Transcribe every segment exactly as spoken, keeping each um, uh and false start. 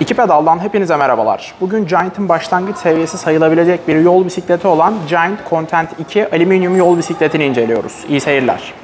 İki pedaldan hepinize merhabalar. Bugün Giant'ın başlangıç seviyesi sayılabilecek bir yol bisikleti olan Giant Content iki alüminyum yol bisikletini inceliyoruz. İyi seyirler.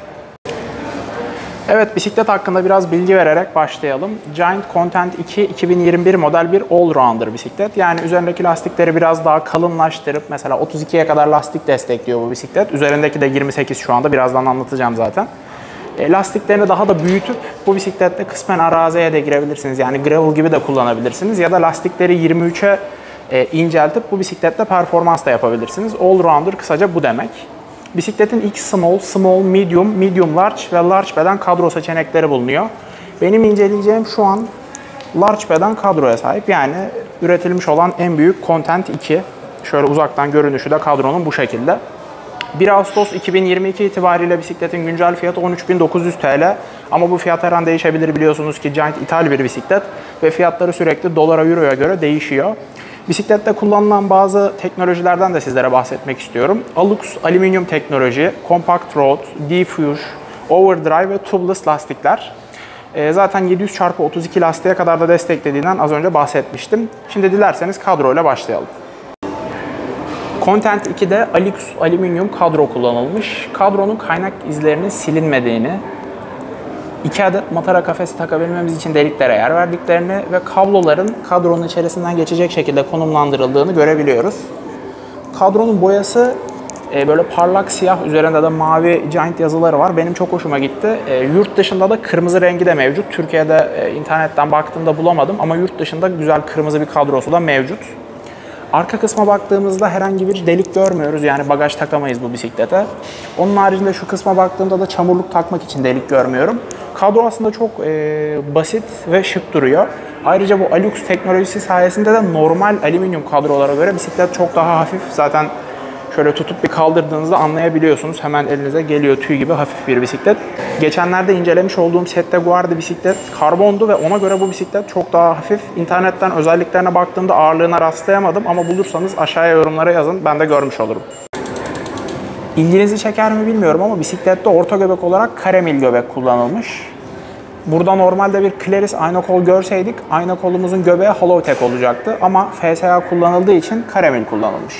Evet, bisiklet hakkında biraz bilgi vererek başlayalım. Giant Content iki iki bin yirmi bir model bir all-rounder bisiklet. Yani üzerindeki lastikleri biraz daha kalınlaştırıp mesela otuz ikiye kadar lastik destekliyor bu bisiklet. Üzerindeki de yirmi sekiz şu anda, birazdan anlatacağım zaten. Lastiklerini daha da büyütüp bu bisikletle kısmen araziye de girebilirsiniz. Yani gravel gibi de kullanabilirsiniz. Ya da lastikleri yirmi üçe inceltip bu bisikletle performans da yapabilirsiniz. All-rounder kısaca bu demek. Bisikletin X small, small, medium, medium large ve large beden kadro seçenekleri bulunuyor. Benim inceleyeceğim şu an large beden kadroya sahip. Yani üretilmiş olan en büyük Content iki. Şöyle uzaktan görünüşü de kadronun bu şekilde. bir Ağustos iki bin yirmi iki itibariyle bisikletin güncel fiyatı on üç bin dokuz yüz TL. Ama bu fiyat her an değişebilir, biliyorsunuz ki Giant ithal bir bisiklet ve fiyatları sürekli dolara, euroya göre değişiyor. Bisiklette kullanılan bazı teknolojilerden de sizlere bahsetmek istiyorum. Alux alüminyum teknoloji, Compact Road, Diffuse, Overdrive ve Tubeless lastikler. E, zaten yedi yüz çarpı otuz iki lastiğe kadar da desteklediğinden az önce bahsetmiştim. Şimdi dilerseniz kadroyla başlayalım. Content iki'de Alux alüminyum kadro kullanılmış. Kadronun kaynak izlerinin silinmediğini, iki adet matara kafesi takabilmemiz için deliklere yer verdiklerini ve kabloların kadronun içerisinden geçecek şekilde konumlandırıldığını görebiliyoruz. Kadronun boyası e, böyle parlak siyah, üzerinde de mavi Giant yazıları var. Benim çok hoşuma gitti. E, yurt dışında da kırmızı rengi de mevcut. Türkiye'de e, internetten baktığımda bulamadım ama yurt dışında güzel kırmızı bir kadrosu da mevcut. Arka kısma baktığımızda herhangi bir delik görmüyoruz. Yani bagaj takamayız bu bisiklete. Onun haricinde şu kısma baktığımda da çamurluk takmak için delik görmüyorum. Kadro aslında çok e, basit ve şık duruyor. Ayrıca bu Alux teknolojisi sayesinde de normal alüminyum kadrolara göre bisiklet çok daha hafif. Zaten şöyle tutup bir kaldırdığınızda anlayabiliyorsunuz. Hemen elinize geliyor, tüy gibi hafif bir bisiklet. Geçenlerde incelemiş olduğum Sette Guardi bisiklet karbondu ve ona göre bu bisiklet çok daha hafif. İnternetten özelliklerine baktığımda ağırlığına rastlayamadım ama bulursanız aşağıya yorumlara yazın, ben de görmüş olurum. İlginizi çeker mi bilmiyorum ama bisiklette orta göbek olarak karemil göbek kullanılmış. Burada normalde bir Claris ayna kol görseydik ayna kolumuzun göbeği Hollowtech olacaktı ama F S A kullanıldığı için karemil kullanılmış.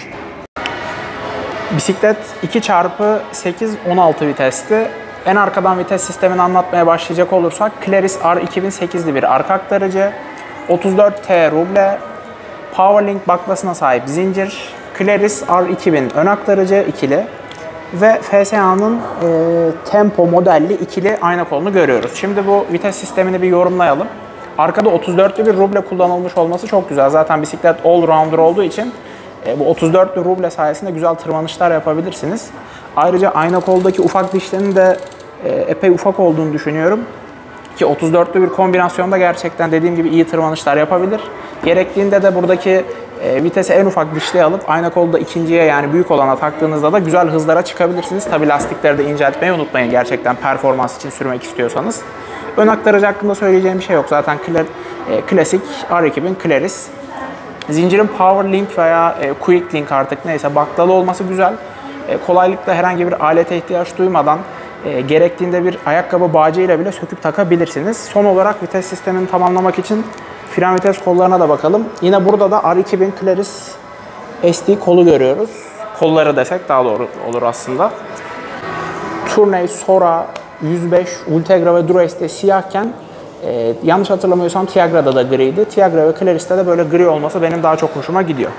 Bisiklet iki çarpı sekiz on altı vitesli. En arkadan vites sistemini anlatmaya başlayacak olursak Claris R iki bin sekizli bir arka aktarıcı, otuz dört T ruble, Powerlink baklasına sahip zincir, Claris R iki bin ön aktarıcı ikili ve F S A'nın e, Tempo modelli ikili ayna kolunu görüyoruz. Şimdi bu vites sistemini bir yorumlayalım. Arkada otuz dörtlü bir ruble kullanılmış olması çok güzel. Zaten bisiklet all-rounder olduğu için bu otuz dörtlü ruble sayesinde güzel tırmanışlar yapabilirsiniz. Ayrıca ayna koldaki ufak dişlerin de epey ufak olduğunu düşünüyorum. Ki otuz dörtlü bir kombinasyonda gerçekten dediğim gibi iyi tırmanışlar yapabilir. Gerektiğinde de buradaki vitesi en ufak dişliğe alıp ayna kolda ikinciye, yani büyük olana taktığınızda da güzel hızlara çıkabilirsiniz. Tabi lastikleri de inceltmeyi unutmayın gerçekten performans için sürmek istiyorsanız. Ön aktarıcı hakkında söyleyeceğim bir şey yok. Zaten klasik R iki bin Claris. Zincirin Powerlink veya e, Quick Link artık neyse baklalı olması güzel. E, kolaylıkla herhangi bir alete ihtiyaç duymadan e, gerektiğinde bir ayakkabı bağcığıyla bile söküp takabilirsiniz. Son olarak vites sistemini tamamlamak için fren vites kollarına da bakalım. Yine burada da R iki bin Claris S D kolu görüyoruz. Kolları desek daha doğru olur aslında. Tourney, Sora, yüz beş, Ultegra ve Duro S D siyahken Ee, yanlış hatırlamıyorsam Tiagra'da da griydi. Tiagra ve Claris'te de böyle gri olması benim daha çok hoşuma gidiyor.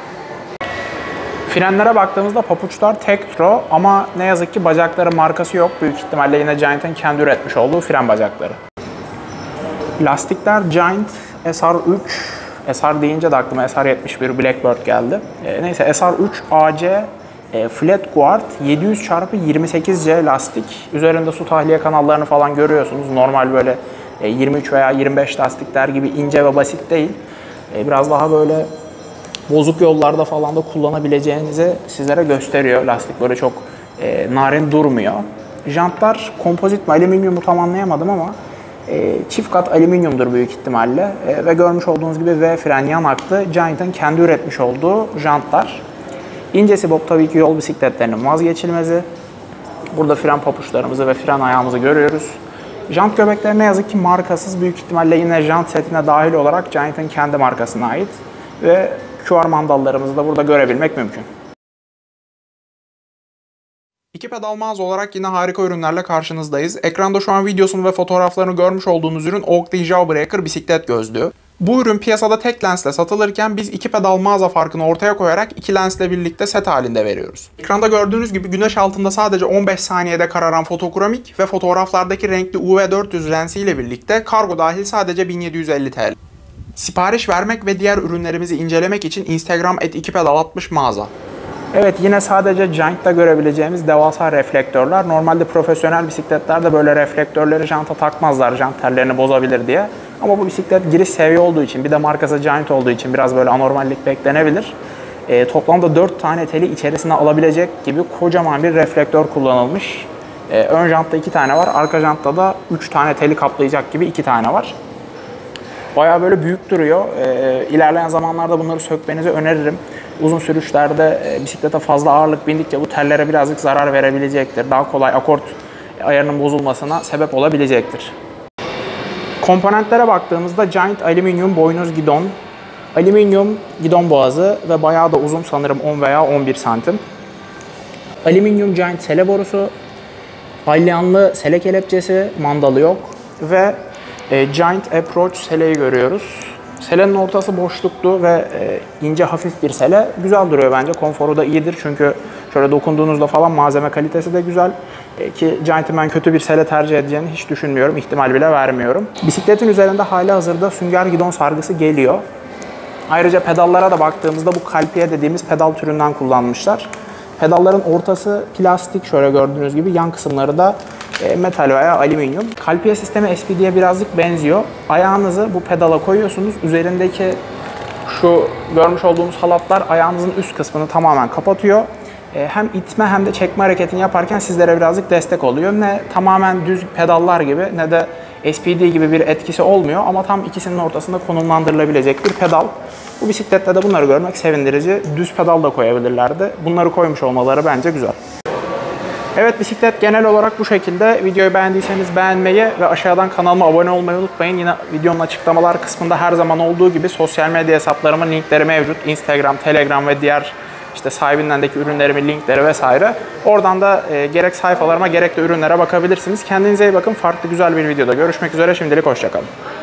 Frenlere baktığımızda papuçlar Tektro ama ne yazık ki bacakları markası yok. Büyük ihtimalle yine Giant'ın kendi üretmiş olduğu fren bacakları. Lastikler Giant S R üç. S R deyince de aklıma S R yetmiş bir Blackbird geldi. Ee, neyse S R üç A C e, Flat Guard yedi yüz çarpı yirmi sekiz C lastik. Üzerinde su tahliye kanallarını falan görüyorsunuz. Normal böyle yirmi üç veya yirmi beş lastikler gibi ince ve basit değil. Biraz daha böyle bozuk yollarda falan da kullanabileceğinizi sizlere gösteriyor. Lastik böyle çok e, narin durmuyor. Jantlar kompozit mi, alüminyum mu tam anlayamadım ama e, çift kat alüminyumdur büyük ihtimalle. E, ve görmüş olduğunuz gibi V fren yanaklı Giant'ın kendi üretmiş olduğu jantlar. İnce sibop tabii ki yol bisikletlerinin vazgeçilmezi. Burada fren papuçlarımızı ve fren ayağımızı görüyoruz. Jant göbekleri ne yazık ki markasız. Büyük ihtimalle yine jant setine dahil olarak Giant'ın kendi markasına ait. Ve Q R mandallarımızı da burada görebilmek mümkün. İki pedal mağaza olarak yine harika ürünlerle karşınızdayız. Ekranda şu an videosunu ve fotoğraflarını görmüş olduğunuz ürün Oakley Jawbreaker bisiklet gözlüğü. Bu ürün piyasada tek lensle satılırken biz iki pedal mağaza farkını ortaya koyarak iki lensle birlikte set halinde veriyoruz. Ekranda gördüğünüz gibi güneş altında sadece on beş saniyede kararan fotokromik ve fotoğraflardaki renkli U V dört yüz lensiyle birlikte kargo dahil sadece bin yedi yüz elli TL. Sipariş vermek ve diğer ürünlerimizi incelemek için Instagram et iki pedal altmış mağaza. Evet, yine sadece Giant'ta görebileceğimiz devasa reflektörler. Normalde profesyonel bisikletlerde böyle reflektörleri janta takmazlar, jant tellerini bozabilir diye. Ama bu bisiklet giriş seviye olduğu için, bir de markası Giant olduğu için biraz böyle anormallik beklenebilir. E, toplamda dört tane teli içerisine alabilecek gibi kocaman bir reflektör kullanılmış. E, ön jantta iki tane var, arka jantta da üç tane teli kaplayacak gibi iki tane var. Bayağı böyle büyük duruyor. E, ilerleyen zamanlarda bunları sökmenizi öneririm. Uzun sürüşlerde e, bisiklete fazla ağırlık bindikçe bu tellere birazcık zarar verebilecektir. Daha kolay akort ayarının bozulmasına sebep olabilecektir. Komponentlere baktığımızda Giant alüminyum boynuz gidon, alüminyum gidon boğazı ve bayağı da uzun, sanırım on veya on bir santim. Alüminyum Giant sele borusu, alyanlı sele kelepçesi, mandalı yok ve e, Giant Approach seleyi görüyoruz. Selenin ortası boşluklu ve e, ince hafif bir sele. Güzel duruyor bence. Konforu da iyidir çünkü şöyle dokunduğunuzda falan malzeme kalitesi de güzel. E, ki Giant'ın ben kötü bir sele tercih edeceğini hiç düşünmüyorum. İhtimal bile vermiyorum. Bisikletin üzerinde hali hazırda sünger gidon sargısı geliyor. Ayrıca pedallara da baktığımızda bu Calpia dediğimiz pedal türünden kullanmışlar. Pedalların ortası plastik, şöyle gördüğünüz gibi, yan kısımları da metal veya alüminyum. Calpia sistemi S P D'ye birazcık benziyor. Ayağınızı bu pedala koyuyorsunuz. Üzerindeki şu görmüş olduğunuz halatlar ayağınızın üst kısmını tamamen kapatıyor. Hem itme hem de çekme hareketini yaparken sizlere birazcık destek oluyor. Ne tamamen düz pedallar gibi ne de S P D gibi bir etkisi olmuyor ama tam ikisinin ortasında konumlandırılabilecek bir pedal. Bu bisiklette de bunları görmek sevindirici. Düz pedal da koyabilirlerdi. Bunları koymuş olmaları bence güzel. Evet, bisiklet genel olarak bu şekilde. Videoyu beğendiyseniz beğenmeyi ve aşağıdan kanalıma abone olmayı unutmayın. Yine videonun açıklamalar kısmında her zaman olduğu gibi sosyal medya hesaplarımın linkleri mevcut. Instagram, Telegram ve diğer işte sahibindendeki ürünlerimin linkleri vesaire. Oradan da e, gerek sayfalarıma gerek de ürünlere bakabilirsiniz. Kendinize iyi bakın. Farklı güzel bir videoda görüşmek üzere. Şimdilik hoşça kalın.